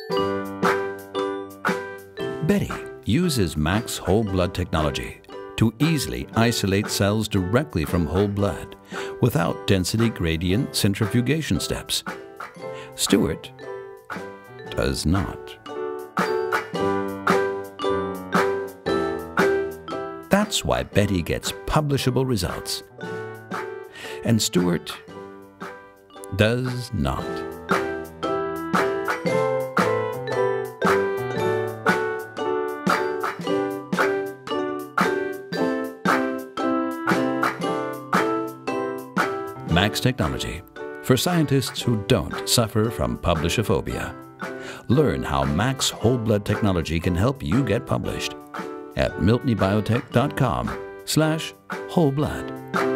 Betty uses MACS whole blood technology to easily isolate cells directly from whole blood without density gradient centrifugation steps. Stuart does not. That's why Betty gets publishable results, and Stuart does not. MACS technology for scientists who don't suffer from publishophobia. Learn how MACS whole blood technology can help you get published at miltenybiotech.com/wholeblood.